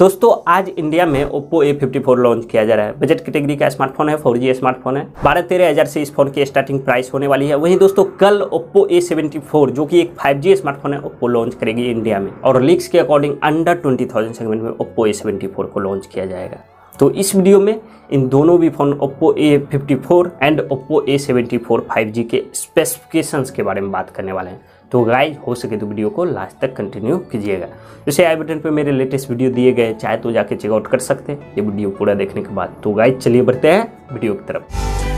दोस्तों आज इंडिया में Oppo A54 लॉन्च किया जा रहा है। बजट कैटेगरी का स्मार्टफोन है, 4G स्मार्टफोन है। 12-13 हज़ार से इस फोन की स्टार्टिंग प्राइस होने वाली है। वहीं दोस्तों कल Oppo A74 जो कि एक 5G स्मार्टफोन है Oppo लॉन्च करेगी इंडिया में, और लीक्स के अकॉर्डिंग अंडर 20,000 सेगमेंट में Oppo A74 को लॉन्च किया जाएगा। तो इस वीडियो में इन दोनों भी phone Oppo A54 and Oppo A74 5G के स्पेसिफिकेशंस के बारे में बात करने वाले हैं। तो गाइज हो सके तो वीडियो को लास्ट तक कंटिन्यू कीजिएगा। जैसे आई बटन पे मेरे लेटेस्ट वीडियो दिए गए, चाहे तो जाके चेकआउट कर सकते हैं ये वीडियो पूरा देखने के बाद। तो गाइज चलिए बढ़ते हैं वीडियो की तरफ।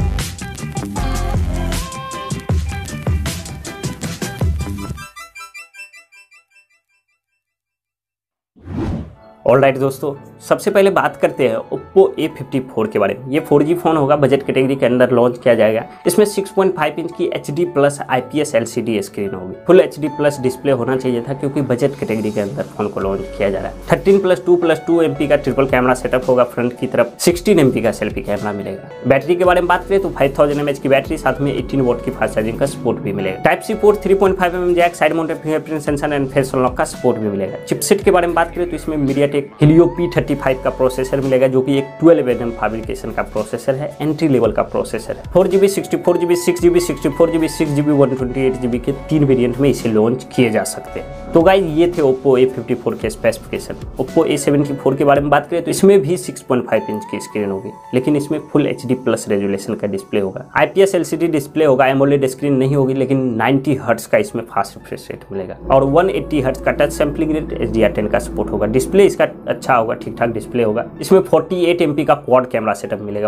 ऑलराइट दोस्तों, सबसे पहले बात करते हैं Oppo A54 के बारे में। ये 4G फोन होगा, बजट कैटेगरी के अंदर लॉन्च किया जाएगा। इसमें 6.5 इंच की HD plus IPS LCD screen होगी। फुल HD प्लस डिस्प्ले होना चाहिए था क्योंकि बजट कैटेगरी के अंदर फोन को लॉन्च किया जा रहा है। 13+2+2 MP का ट्रिपल कैमरा सेटअप होगा। फ्रंट की तरफ 16 MP का सेल्फी कैमरा मिलेगा। बैटरी के बारे में बात करें तो 5000 mAh की बैटरी, साथ में 18 वोल्ट की फास्ट चार्जिंग का सपोर्ट भी मिलेगा। Type-C port, 3.5 mm jack, side mounted fingerprint sensor and face unlock का सपोर्ट भी मिलेगा। चिपसेट के बारे में बात करें तो इसमें MediaTek Helio P35 का प्रोसेसर मिलेगा जो कि एक 12nm फैब्रिकेशन का प्रोसेसर है, एंट्री लेवल का प्रोसेसर है। 4GB 64GB 6GB 64GB 6GB 128GB के 3 वेरिएंट में इसे लॉन्च किए जा सकते हैं। तो गाइस ये थे Oppo A54 के स्पेसिफिकेशन। Oppo A74 के बारे में बात करें तो इसमें भी 6.5 इंच की स्क्रीन होगी, लेकिन इसमें फुल HD प्लस रेजोल्यूशन का डिस्प्ले होगा। IPS LCD डिस्प्ले होगा, AMOLED स्क्रीन नहीं होगी, लेकिन 90 हर्ट्ज का इसमें फास्ट रिफ्रेश रेट मिलेगा और 180 हर्ट्ज का टच सैंपलिंग रेट HDR10 का सपोर्ट होगा। डिस्प्ले इसका अच्छा होगा, ठीक ठाक डिस्प्ले होगा। इसमें 48 MP का क्वाड कैमरा सेटअप मिलेगा।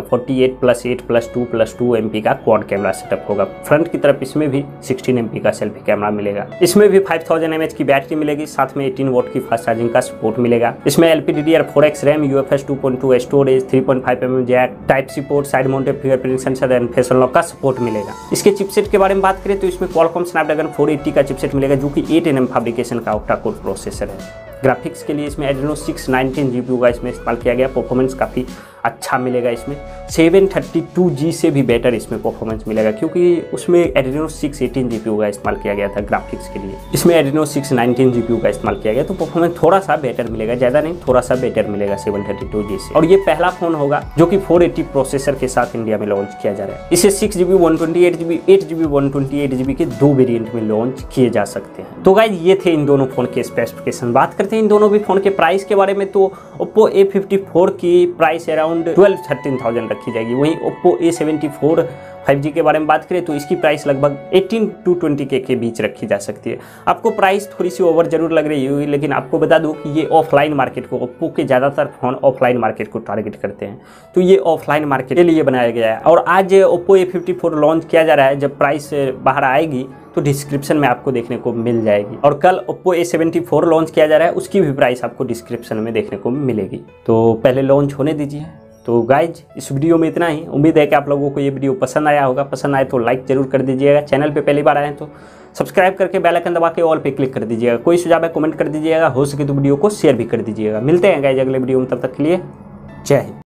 48+8+2+2 MP का क्वाड कैमरा सेटअप होगा। फ्रंट की तरफ इसमें भी 16 MP का सेल्फी कैमरा मिलेगा। इसमें भी 5000 mAh की बैटरी मिलेगी, साथ में 18 वोल्ट की फास्ट चार्जिंग का सपोर्ट मिलेगा। इसमें LPDDR4X RAM, UFS 2.2 storage, 3.5 mm jack, Type-C port, side mounted fingerprint sensor and face unlock का सपोर्ट मिलेगा। इसके चिपसेट के बारे में बात करें तो इसमें Qualcomm Snapdragon 480 का चिपसेट मिलेगा जो कि 8nm फैब्रिकेशन का ऑक्टा कोर प्रोसेसर है। ग्राफिक्स के लिए इसमें Adreno 619 GPU का इसमें इस्तेमाल किया गया। परफॉर्मेंस काफ़ी अच्छा मिलेगा। इसमें 732G से भी बेटर इसमें परफॉर्मेंस मिलेगा क्योंकि उसमें Adreno 618 GPU का इस्तेमाल किया गया था ग्राफिक्स के लिए। इसमें Adreno 619 GPU का इस्तेमाल किया गया, तो परफॉर्मेंस थोड़ा सा बेटर मिलेगा, ज़्यादा नहीं, थोड़ा सा बेटर मिलेगा 732G से। और ये पहला फोन होगा जो कि 480 प्रोसेसर के साथ इंडिया में लॉन्च किया जा रहा है। इसे 6GB 128GB 8GB 128GB के 2 वेरिएंट में लॉन्च किए जा सकते हैं। तो गाइस ये थे इन दोनों फोन के स्पेसिफिकेशन। बात करते हैं इन दोनों भी फोन के प्राइस के बारे में। तो Oppo A54 की प्राइस अराउंड 12-13,000 रखी जाएगी। वहीं Oppo A74 5G के बारे में बात करें तो इसकी प्राइस लगभग 18 to 20K के बीच रखी जा सकती है। आपको प्राइस थोड़ी सी ओवर जरूर लग रही होगी, लेकिन आपको बता दूं कि ये ऑफलाइन मार्केट को, Oppo के ज़्यादातर फोन ऑफलाइन मार्केट को टारगेट करते हैं, तो ये ऑफलाइन मार्केट के लिए बनाया गया है। और आज Oppo A54 लॉन्च किया जा रहा है। जब प्राइस बाहर आएगी तो डिस्क्रिप्शन में आपको देखने को मिल जाएगी। और कल Oppo A74 लॉन्च किया जा रहा है, उसकी भी प्राइस आपको डिस्क्रिप्शन में देखने को मिलेगी। तो पहले लॉन्च होने दीजिए। तो गाइज इस वीडियो में इतना ही। उम्मीद है कि आप लोगों को ये वीडियो पसंद आया होगा। पसंद आए तो लाइक जरूर कर दीजिएगा। चैनल पे पहली बार आए तो सब्सक्राइब करके बेल आइकन दबा के ऑल पे क्लिक कर दीजिएगा। कोई सुझाव है कमेंट कर दीजिएगा, हो सके तो वीडियो को शेयर भी कर दीजिएगा। मिलते हैं गाइज अगले वीडियो में, तब तक के लिए जय हिंद।